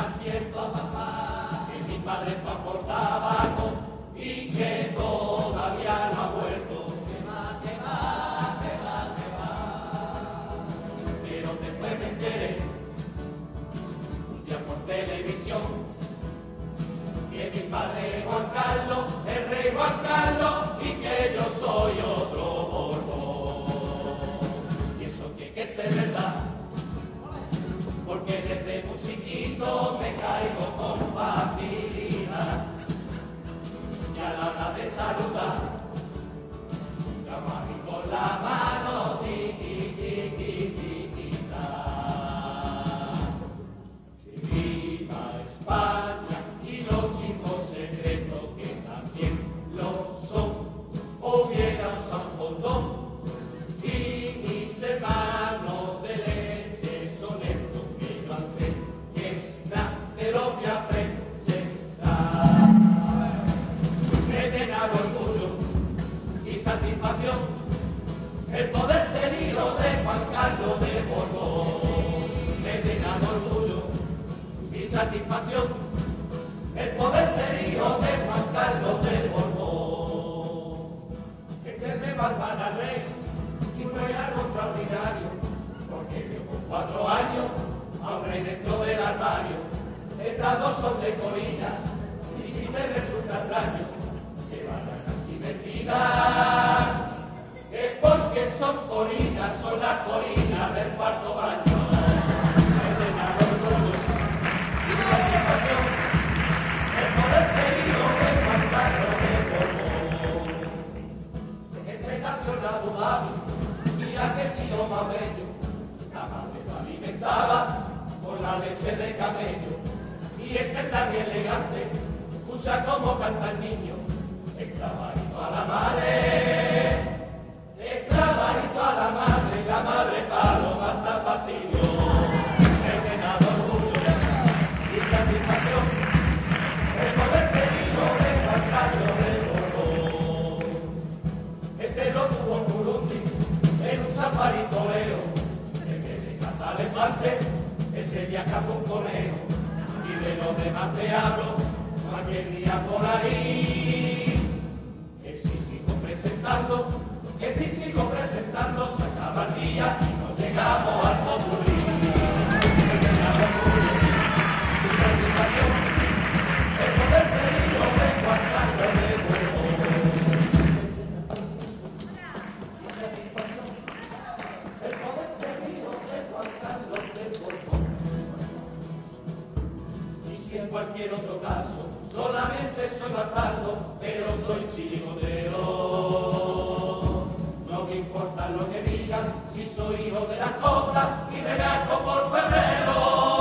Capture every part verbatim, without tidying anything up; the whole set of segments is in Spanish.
siento, papá, que mi padre fue por tabaco y que todavía no ha vuelto. Que va, que va, que va, que va. Pero después me enteré, un día por televisión, que mi padre es Juan Carlos, el rey Juan Carlos, y que yo soy otro Borbón. Y eso tiene que ser verdad, porque desde muy chiquito me caigo con facilidad. Y a la hora de saludar, llamo aquí con la mano, ti, ti, ti, ti, ti, ti, ta. Que viva España y los hijos secretos que también lo son. Hubiera un San Bondón y mis hermanos de leche son estos que yo antes que nada te lo voy a presentar. Me llena de orgullo y satisfacción el poder ser hijo de Juan Carlos de Borbón. Me llena de orgullo y satisfacción el poder ser hijo de Juan Carlos de Borbón. Este es de Bárbara Rey y fue algo extraordinario, porque vio con cuatro años a un rey dentro del armario. Estas dos son de Corina, y si te resulta extraño que vayan así vestidas, es porque son Corinas, son las Corinas del cuarto baño. Me llena de orgullo y satisfacción el poder ser hijo de Juan Carlos de Borbón. Este nació en Abu Dhabi, mira qué tío más bello, la madre lo alimentaba con la leche de camello. Y este tan elegante, escucha cómo canta el niño, esclavadito a la madre, esclavadito a la madre, la madre paloma San Basilio. Me llena de orgullo y satisfacción el poder ser hijo de Juan Carlos de Borbón. Este lo tuvo en Burundi, en un safari torero, en vez de cazar elefante, ese día cazó un conejo. Y de los demás te hablo cualquier día por ahí. Que si sigo presentando, que si sigo presentando, se acaba el día y no llegamos al popurrí. Me llena de orgullo y satisfacción el poder ser hijo de Juan Carlos de Borbón. Y satisfacción el poder ser hijo de Juan Carlos de Borbón. Y si en cualquier otro caso solamente soy bastardo, pero soy chirigotero, no me importa lo que digan, si soy hijo de la copla y de Naco por febrero.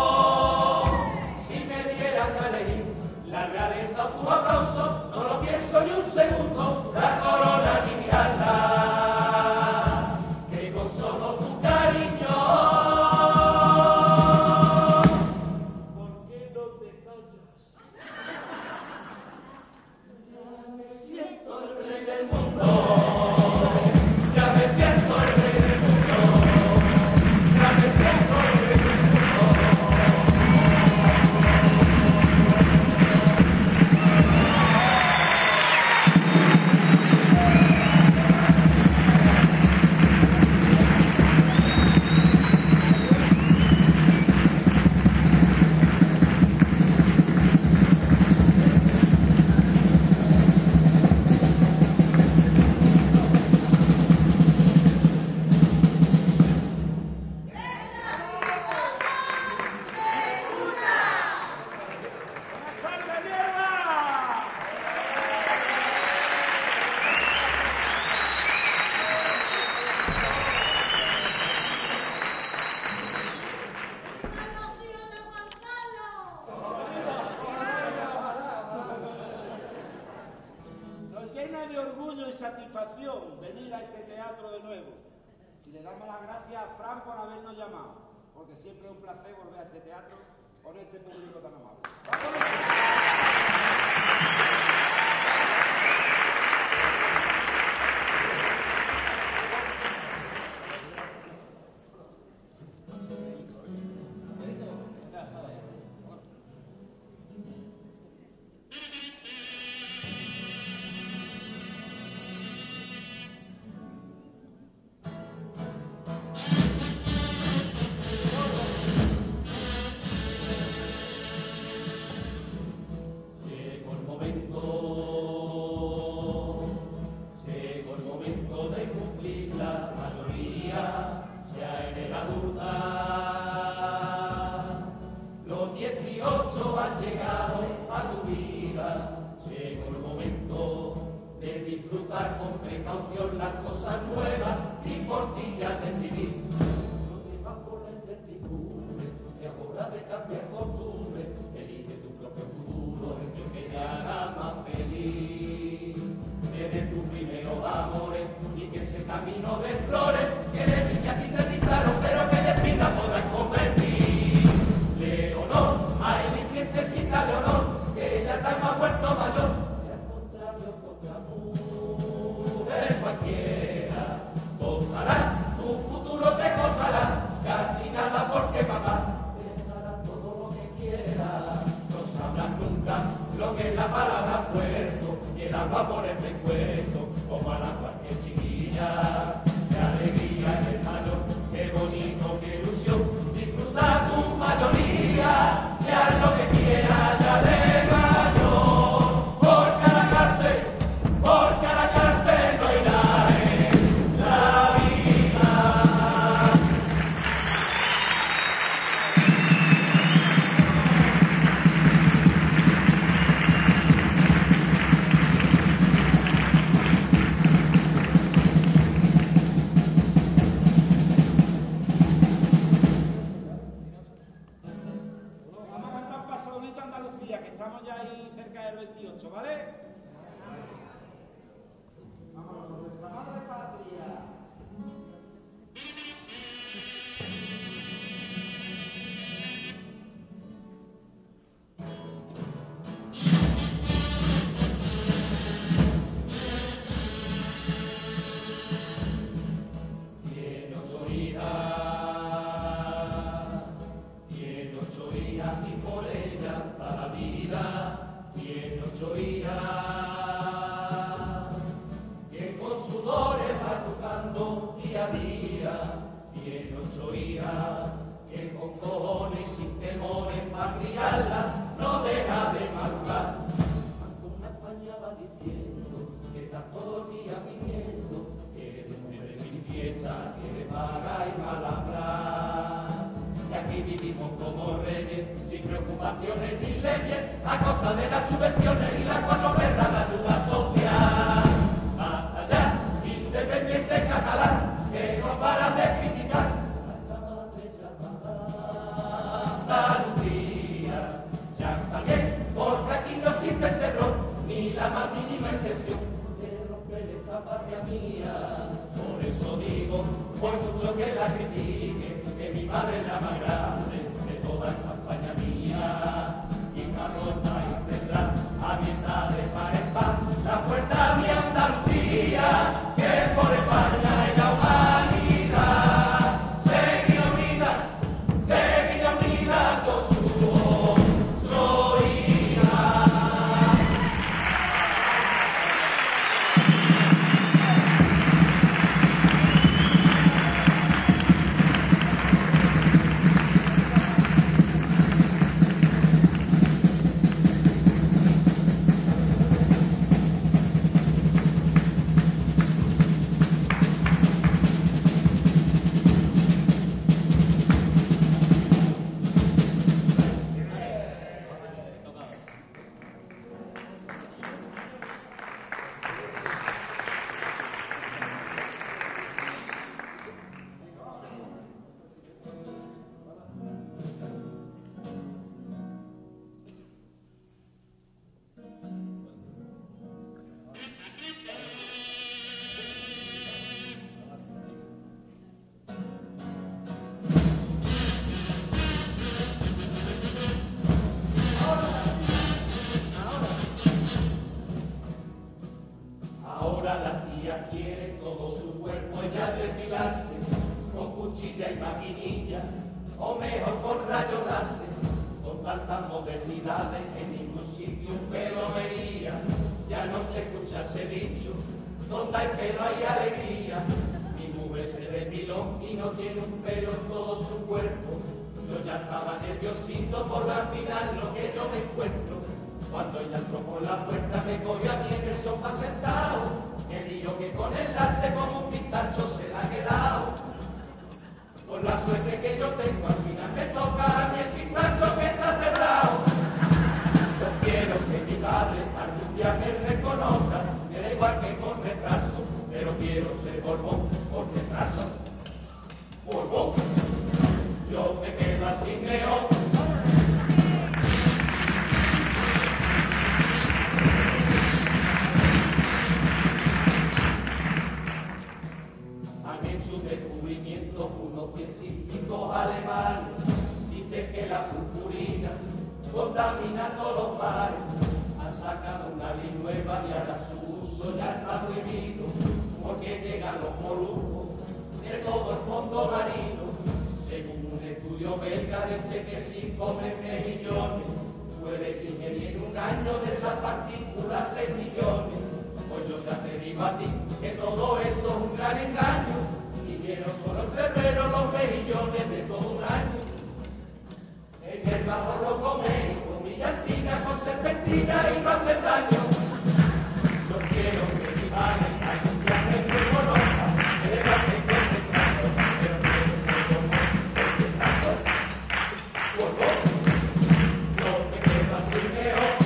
Si me dieran a elegir la realeza o tu aplauso, no lo pienso ni un segundo, la corona ni mirarla, que con solo tu cariño. Satisfacción venir a este teatro de nuevo y le damos las gracias a Fran por habernos llamado, porque siempre es un placer volver a este teatro con este público tan amable. dieciocho han llegado a tu vida. Llegó el momento de disfrutar con precaución las cosas nuevas y por ti ya decidir. No te vas por la incertidumbre, es hora de cambiar costumbre. Elige tu propio futuro, el que te haga más feliz. Eres tu primero amores y que ese camino de flores que de niña a ti te di claro, pero que de espina podrás convertir. Leonor, ay mi princesita Leonor, que ella está más vuelto mayor. Y al contrario contra mujer cualquiera, contará, tu futuro te contará, casi nada porque papá te dará todo lo que quiera. No sabrás nunca lo que es la palabra esfuerzo, y el agua por el pescuezo, como a la cualquier chiquilla. Qué alegría es el mayor, qué bonito, qué ilusión, disfruta tu mayoría, y haz lo que quieras, ya de mayor. Porque a la cárcel, porque a la cárcel no irá en la vida. Vamos a cantar Paso Bonito Andalucía, que estamos ya ahí cerca del veintiocho, ¿vale? Vamos con nuestra madre patria. Tiene ocho hijas, tiene ocho hijas y por ellas da la vida. Tiene ocho hijas que con sudores va educando día a día. Tiene ocho hijas que con cojones y sin temores para criarla no deja de madrugar. Alguna España va diciendo que está todo el día pidiendo que de mujer de mi fiesta que paga y mal hablar. Y aquí vivimos como reyes, sin preocupaciones ni leyes, a costa de las subvenciones y las cuatro perras de ayuda social. Basta ya, independiente catalán, que no para de criticar a esta madre llamada Andalucía. Ya está bien, porque aquí no existe el terror, ni la más mínima intención de romper esta patria mía. Por eso digo, por mucho que la critique, que mi madre es la más grande de toda esta España mía. Y cada país tendrá abierta de par en par la puerta de Andalucía, que por España y la humanidad seguirá unida, seguirá unida con su ocho hijas. Ahora la tía quiere todo su cuerpo ella depilarse con cuchilla y maquinilla, o mejor con rayo láser, con tantas modernidades que en ningún sitio un pelo vería. Ya no se escucha ese dicho, donde hay pelo hay alegría. Mi mujer se depiló y no tiene un pelo en todo su cuerpo. Yo ya estaba nerviosito por ver al final lo que yo me encuentro. Cuando ella entró por la puerta me cogió a mí en el sofá sentado. Me dijo que con el láser como un pistacho se la ha quedado. Con la suerte que yo tengo, al final me toca a mí el pistacho que está cerrado. Yo quiero que mi padre algún día me reconozca, me da igual que con retraso, pero quiero ser Borbón por retraso. Borbón, yo me quedo así mejor. Han hecho descubrimientos unos científicos alemanes, dicen que la purpurina contamina todos los mares. Han sacado una ley nueva y ahora su uso ya está prohibido, porque llegan los moluscos de todo el fondo marino. Según un estudio belga dice que si comen mejillones puede ingerir en un año de esas partículas seis millones. Pues yo ya te digo a ti que todo eso es un gran engaño, y quiero solo en febrero los mejillones de todo un año. En el bajo lo coméis con brillantina, con serpentina y no hace daño. Yo quiero que mi madre algún día me reconozca, que le mate con retraso, pero quiero ser como con retraso. Borbón, yo me quedo así mejor.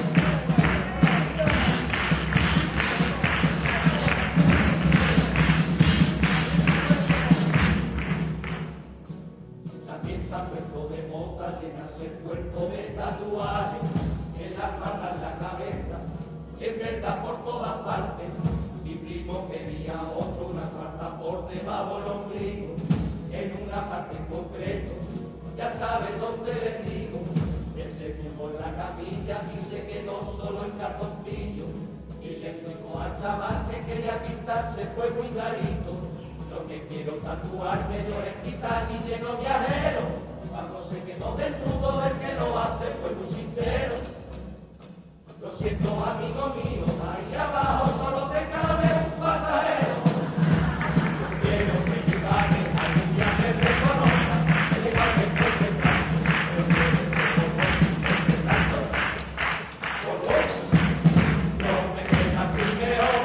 También se ha puesto de moda llenarse el cuerpo de tatuajes, en la espalda, en la cabeza, en verdad por todas partes. Mi primo quería otro, una cuarta por debajo del ombligo, en una parte en concreto, ya sabe dónde le digo. Él se tumbó en la camilla y se quedó solo en calzoncillo, y le dijo al chaval que quería pintarse fue muy carito. Lo que quiero tatuarme yo es quitar y lleno viajero. Cuando se quedó desnudo el que lo hace fue muy sincero. Lo siento amigo mío, ahí abajo solo te cabe un pasajero. Yo quiero que mi padre algún día me reconozca, que le mate por retraso, pero quiero ser Borbón por retraso. Borbón, no me queda así mejor.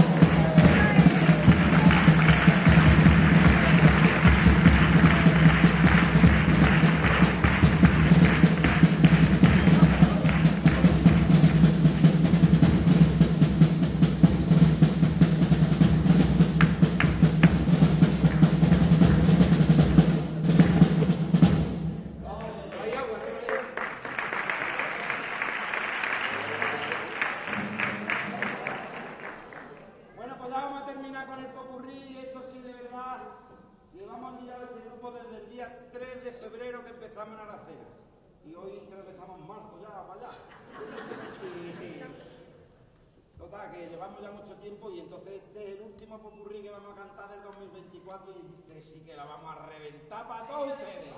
Bueno, pues ya vamos a terminar con el popurrí, y esto sí de verdad. Llevamos liado este grupo desde el día tres de febrero que empezamos en Aracena. Y hoy creo que estamos en marzo ya, para allá. Y, total, que llevamos ya mucho tiempo, y entonces este es el último popurrí que vamos a cantar del dos mil veinticuatro, y este sí que la vamos a reventar para todos ustedes.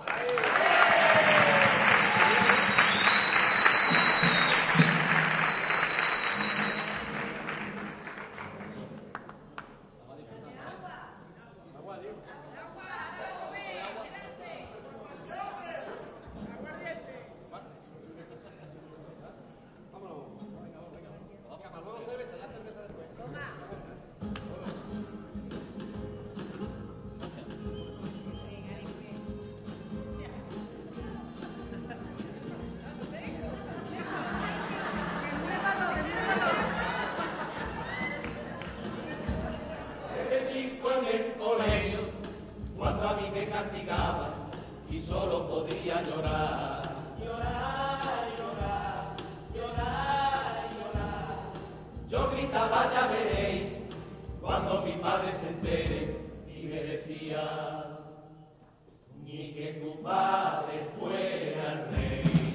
Cuando a mí me castigaba y solo podía llorar, llorar, llorar, llorar, llorar. Yo gritaba, ya veréis, cuando mi padre se entere, y me decía, ni que tu padre fuera el rey.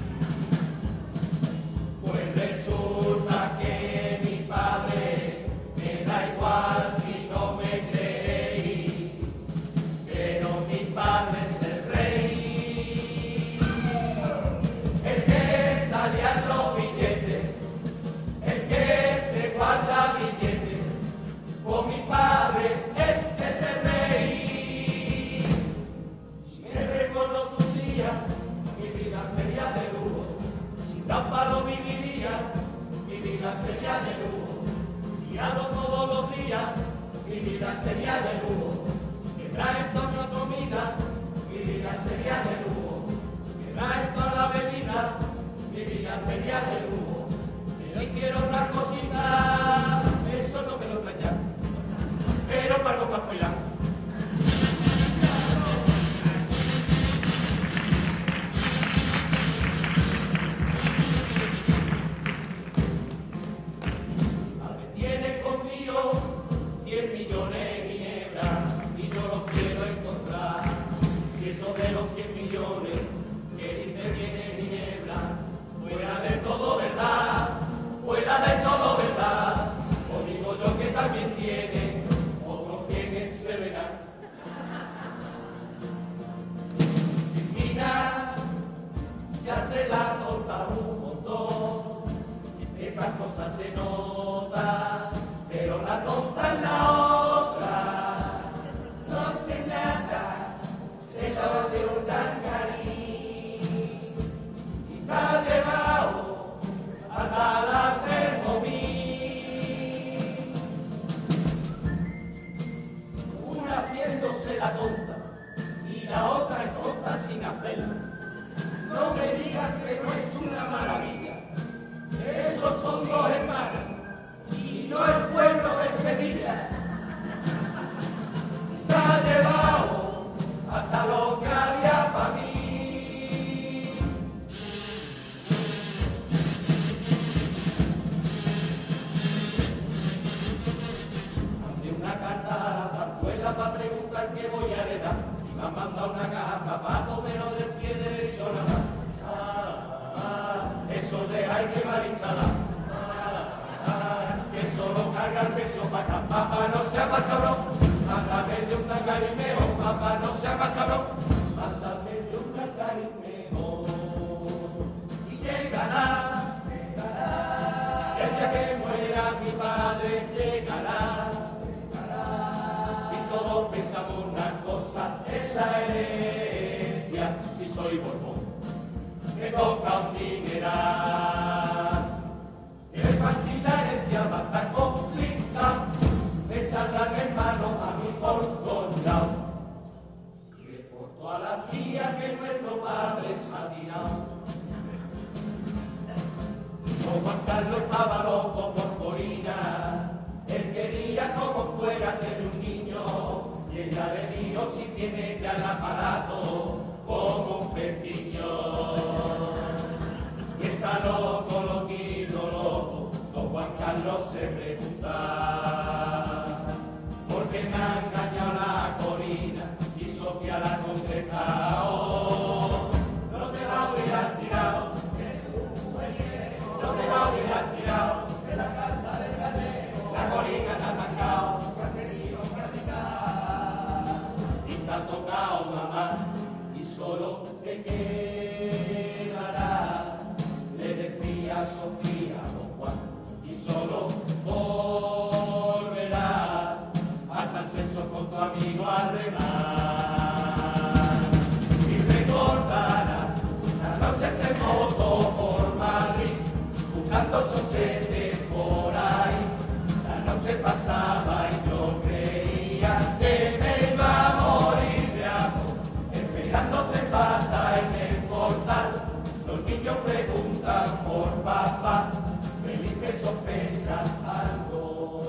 Pues resulta que mi padre me da igual si no me creéis, pero mi padre es el rey, el que salía los billetes, el que se guarda billetes, con mi padre es ese rey. Si me recuerdo su día, mi vida sería de lujo, sin tan palo viviría, mi vida sería de lujo, guiado todos los días, mi vida sería de lujo. Trae toda comida, mi vida sería de lujo, que da en toda la avenida, mi vida sería de lujo. Que si quiero otra cosita, eso no me lo trae ya, pero para no café. Cien millones de ginebra y yo los quiero encontrar. Si eso de los cien millones que dice viene ginebra, fuera de todo verdad, fuera de todo verdad, o digo yo que también tiene otros cien en Serena. Cristina se hace la tonta un montón, esas cosas se notan, pero la tonta es la otra, no sé nada de lo de un tangarín, y se ha llevado hasta la Thermomix. Una haciéndose la tonta y la otra es tonta sin hacerlo. No me digan que no es una maravilla, esos son dos hermanos. Y no el pueblo de Sevilla, se ha llevado hasta lo que había para mí. Mandé una carta a la zarzuela para preguntar qué voy a heredar, y me han mandado una caja de zapatos, pero del pie derecho nada más. Ah, ah, eso de aire malichala. Que solo carga el peso para acá, papá no sea más cabrón, mándame de un tangarimeo, papá no sea más cabrón, mándame de un tangarimeo. Y llegará, llegará, el día que muera mi padre llegará, llegará, y todos pensamos una cosa en la herencia, si soy Borbón, me toca un dineral. El partir la herencia va a estar complicado, me saldrán hermanos a mí por todos lados. Y le porto a la tía que nuestro padre se ha tirado. Don Juan Carlos estaba loco por Corina, él quería como fuera tener un niño, y ella le dijo si tiene ya el aparato como un peciño. Y está loco, loquito, loco, don Juan Carlos se pregunta, ¿por qué me ha engañado la Corina y Sofía la ha contestado? No te la hubieras tirado, no te la hubieras tirado de la casa del gallego, la Corina te ha atacado, que has querido practicar, y te ha tocado mamá, y solo te quedará. Le decía Sofía a don Juan, y solo volverás a San Celso con tu amigo a remar. Y recordarás las noches en moto por Madrid, buscando chochetes por ahí. La noche pasaba y yo creía que me iba a morir de hambre, esperándote pata en el portal. Los niños preguntan por papá, Felipe sospecha algo.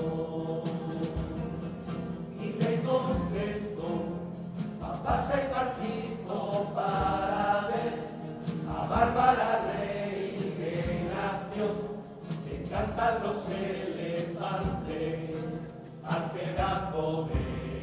Y le contesto, papá se ha ido al circo para ver a Bárbara Rey en acción. Le encantan los elefantes al pedazo de...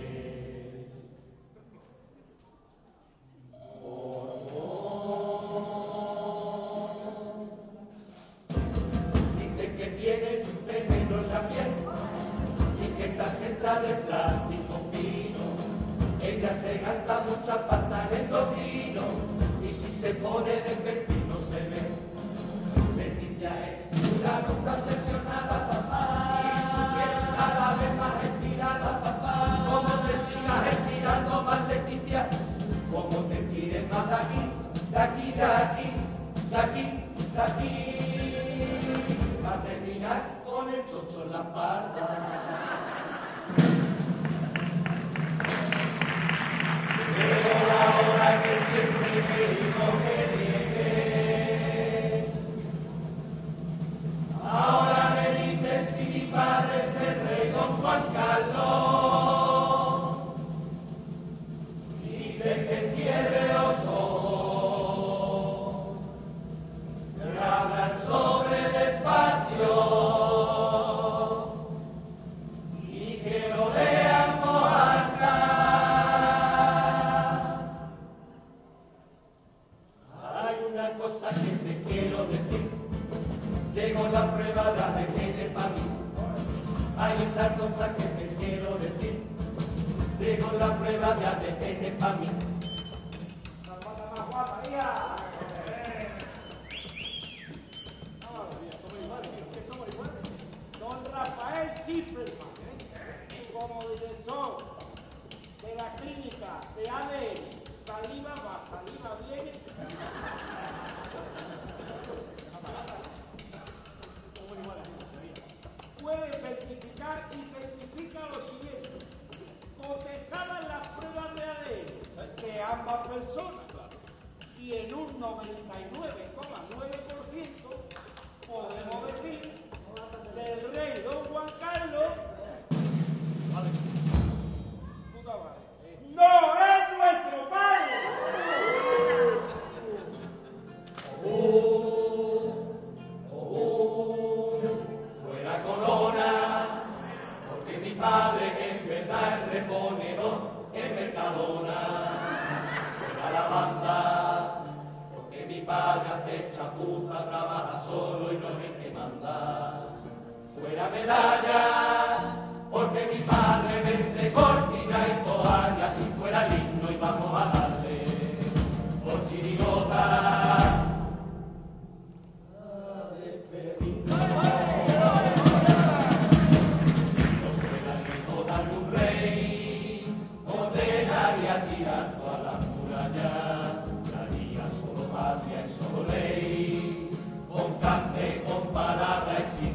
Tienes veneno en la piel y que estás hecha de plástico fino. Ella se gasta mucha pasta en endocrino y si se pone de perfil no se ve. Leticia es una nunca obsesionada, papá, y su piel cada vez más estirada, papá. Como te sigas estirando más, Leticia, como te tires más de aquí, de aquí, de aquí, de aquí, de aquí. A terminar con el chocho en la parda. Pero la hora que siempre Llegó la prueba de A D N para mí. Hay tantas cosas que te quiero decir. Llegó la prueba de A D N para mí. La guapa más guapa, hija. Don Rafael Schifferman, como director de la clínica de A D N, saliva va, saliva viene. Puede certificar y certifica lo siguiente: cotejadas las pruebas de A D N de ambas personas y en un noventa y nueve coma nueve por ciento podemos decir del rey don Juan Carlos, puta madre, no es nuestro padre. Oh, oh, fuera Corona, porque mi padre en verdad es reponedor en Mercadona. Fuera la banda, porque mi padre hace chapuza, trabaja solo y no es el que manda. Fuera medalla, porque mi padre vende cortina y toalla. Y fuera el himno y vamos a darle por chirigota. A despedirnos. Si no fuera el himno darle un rey, ordenaría tirar toda la muralla. Daría solo patria y solo ley, con cante, con palabra y sin